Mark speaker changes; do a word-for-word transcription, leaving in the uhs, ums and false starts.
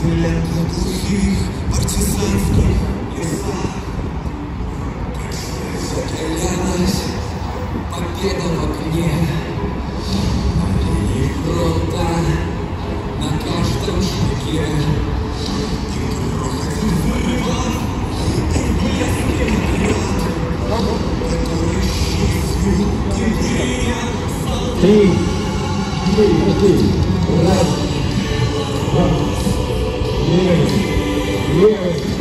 Speaker 1: взгляд на глухих партизанских лесах. Закалялась победа в окне, линии фронта на каждом шаге.
Speaker 2: Три, четыре, один, раз, два, левый, левый.